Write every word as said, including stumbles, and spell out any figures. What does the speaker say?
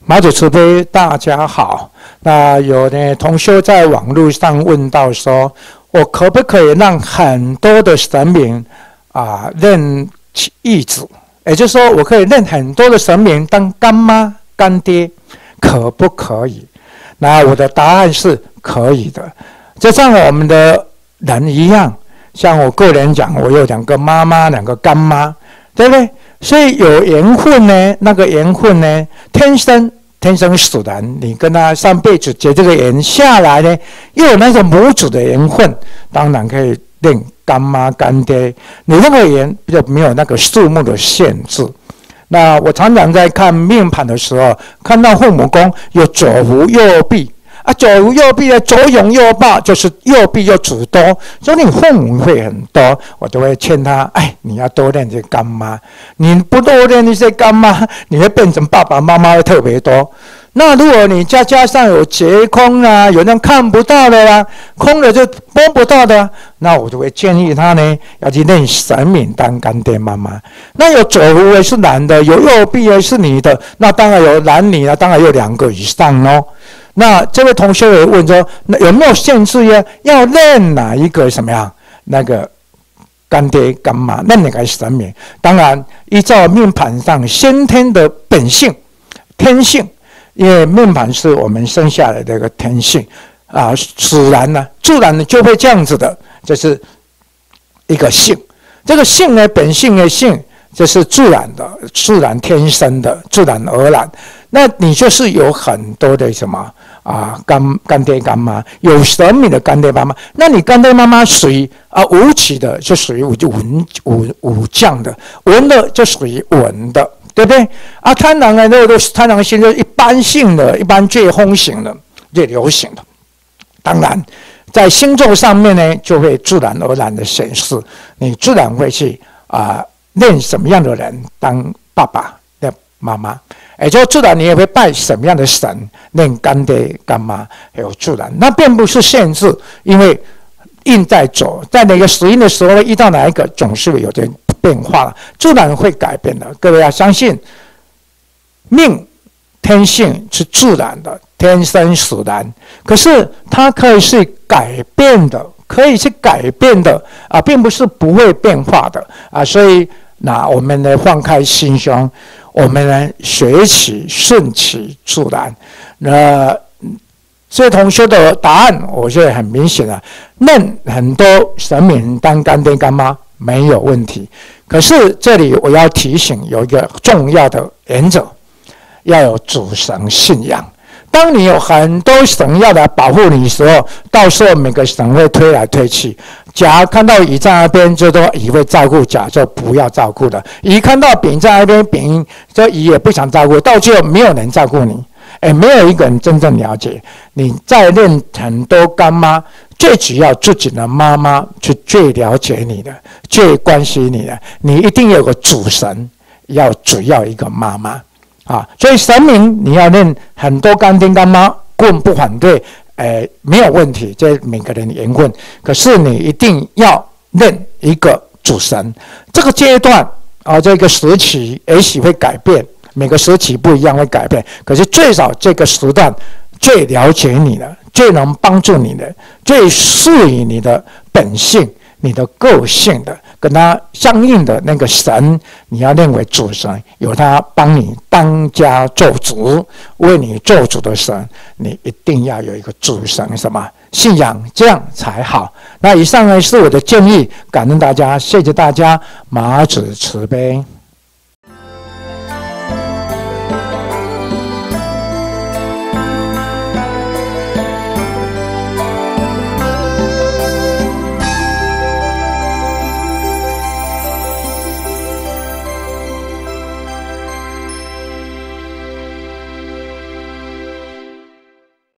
马祖慈悲，大家好。那有呢同修在网络上问到说，我可不可以让很多的神明啊认义子？也就是说，我可以认很多的神明当干妈、干爹，可不可以？那我的答案是可以的。就像我们的人一样，像我个人讲，我有两个妈妈，两个干妈，对不对？所以有缘分呢，那个缘分呢，天生天生使然，你跟他上辈子结这个缘下来呢，又有那种母子的缘分，当然可以认干妈干爹。你那个缘就没有那个数目的限制。那我常常在看命盘的时候，看到父母宫有左辅右弼。啊，左辅右弼的左拥右抱，就是右弼又主多，所以你父母会很多，我都会劝他，哎，你要多练这干妈，你不多练这些干妈，你会变成爸爸妈妈会特别多。那如果你再加上有劫空啊，有人看不到的啦、啊，空的就摸不到的、啊，那我就会建议他呢，要去练神明当干爹妈妈。那有左辅也是男的，有右弼也是女的，那当然有男女啊，当然有两个以上哦。那这位同学也问说，那有没有限制呀？要认哪一个什么样？那个干爹干妈，认哪个神明？当然，依照命盘上先天的本性、天性，因为命盘是我们生下来的一个天性啊，自然呢，自然呢就会这样子的，这是一个性。这个性呢，本性的性，这是自然的、自然天生的、自然而然。那你就是有很多的什么啊干干爹干妈，有神明的干爹妈妈，那你干爹妈妈属于啊武曲的，就属于武武武武将的，文的就属于文的，对不对？啊，贪狼呢，那个贪狼星就是一般性的、一般最风行的、最流行的。当然，在星座上面呢，就会自然而然的显示，你自然会去啊认什么样的人当爸爸、认妈妈。也就自然你也会拜什么样的神，认干爹干妈，还有自然，那并不是限制，因为印在走，在哪个时运的时候遇到哪一个，总是有点变化，自然会改变的。各位要相信，命天性是自然的，天生使然，可是它可以是改变的，可以是改变的啊，并不是不会变化的啊，所以那我们呢，放开心胸。我们呢，学起顺其自然。那这同学的答案，我觉得很明显了。认很多神明当干爹干妈没有问题，可是这里我要提醒有一个重要的原则，要有主神信仰。当你有很多神要来保护你的时候，到时候每个神会推来推去。甲看到乙在那边，就说乙会照顾甲，就不要照顾了。乙看到丙在那边，丙这乙也不想照顾，到最后没有人照顾你，哎，没有一个人真正了解你。在认很多干妈，最主要自己的妈妈是最了解你的，最关心你的。你一定有个主神，要主要一个妈妈。啊，所以神明你要认很多干爹干妈，个人不反对，呃，没有问题，这每个人的缘分。可是你一定要认一个主神。这个阶段啊，这个时期也许会改变，每个时期不一样会改变。可是最少这个时段最了解你的，最能帮助你的，最适于你的本性、你的个性的。跟他相应的那个神，你要认为主神，有他帮你当家做主，为你做主的神，你一定要有一个主神什么信仰，这样才好。那以上呢是我的建议，感恩大家，谢谢大家，马子慈悲。